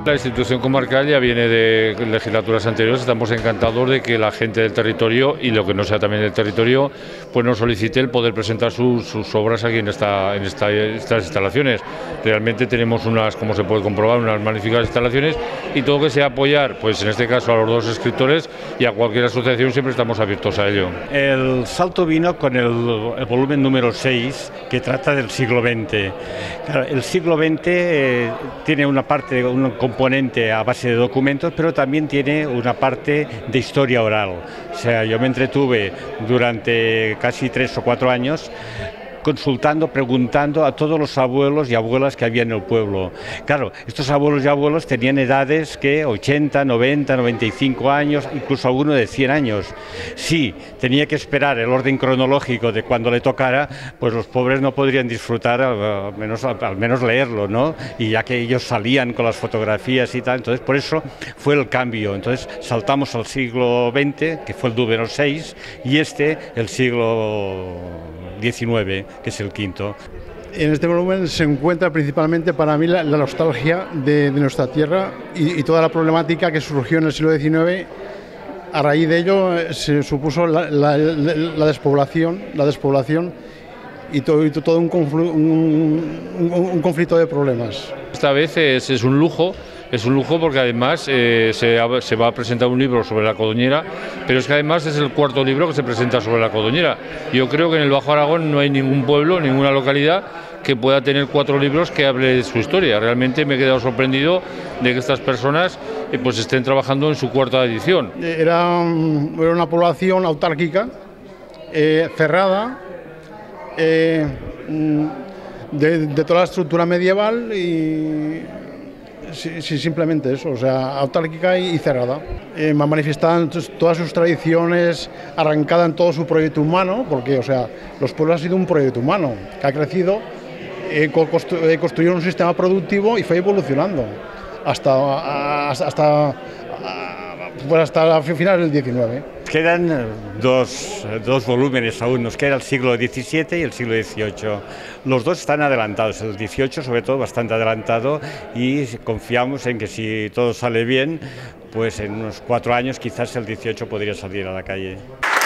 La institución comarcal ya viene de legislaturas anteriores. Estamos encantados de que la gente del territorio y lo que no sea también del territorio pues nos solicite el poder presentar sus obras aquí en estas instalaciones. Realmente tenemos unas, como se puede comprobar, unas magníficas instalaciones, y todo que sea apoyar, pues en este caso a los dos escritores y a cualquier asociación, siempre estamos abiertos a ello. El salto vino con el volumen número 6, que trata del siglo XX. Claro, el siglo XX tiene una parte, un componente a base de documentos, pero también tiene una parte de historia oral. O sea, yo me entretuve durante casi 3 o 4 años consultando, preguntando a todos los abuelos y abuelas que había en el pueblo. Claro, estos abuelos y abuelos tenían edades que 80, 90, 95 años, incluso alguno de 100 años. Sí, tenía que esperar el orden cronológico de cuando le tocara, pues los pobres no podrían disfrutar, al menos leerlo, ¿no? Y ya que ellos salían con las fotografías y tal, entonces por eso fue el cambio. Entonces saltamos al siglo XX, que fue el número 6, y el siglo XIX, que es el quinto. En este volumen se encuentra principalmente para mí la nostalgia de nuestra tierra y toda la problemática que surgió en el siglo XIX. A raíz de ello se supuso la despoblación y todo un conflicto de problemas. Esta vez es un lujo. Es un lujo porque además se va a presentar un libro sobre la Codoñera, pero es que además es el cuarto libro que se presenta sobre la Codoñera. Yo creo que en el Bajo Aragón no hay ningún pueblo, ninguna localidad que pueda tener 4 libros que hable de su historia. Realmente me he quedado sorprendido de que estas personas pues estén trabajando en su cuarta edición. Era una población autárquica, cerrada, de toda la estructura medieval y... Sí, simplemente eso, o sea, autárquica y cerrada. Manifestaban todas sus tradiciones, arrancadas en todo su proyecto humano, porque, o sea, los pueblos han sido un proyecto humano que ha crecido, construyeron un sistema productivo y fue evolucionando hasta finales del XIX. Quedan dos volúmenes aún, nos queda el siglo XVII y el siglo XVIII. Los dos están adelantados, el XVIII sobre todo bastante adelantado, y confiamos en que si todo sale bien, pues en unos 4 años quizás el XVIII podría salir a la calle.